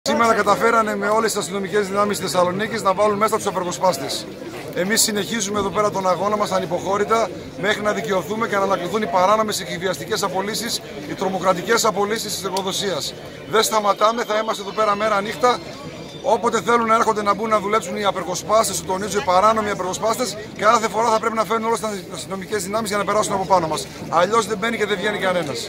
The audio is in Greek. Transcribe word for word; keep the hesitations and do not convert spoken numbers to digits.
Σήμερα καταφέρανε με όλες τις αστυνομικές δυνάμεις της Θεσσαλονίκης να βάλουν μέσα τους απεργοσπάστες. Εμείς συνεχίζουμε εδώ πέρα τον αγώνα μας ανυποχώρητα μέχρι να δικαιωθούμε και να ανακληθούν οι παράνομες και εκβιαστικές απολύσεις, οι τρομοκρατικές απολύσεις της εργοδοσίας. Δεν σταματάμε, θα είμαστε εδώ πέρα μέρα νύχτα. Όποτε θέλουν να έρχονται να μπουν να δουλέψουν οι απεργοσπάστες, το τονίζω, οι παράνομοι απεργοσπάστες, κάθε φορά θα πρέπει να φέρουν όλες τις αστυνομικές δυνάμεις για να περάσουν από πάνω μας. Αλλιώς δεν μπαίνει και δεν βγαίνει κανένας.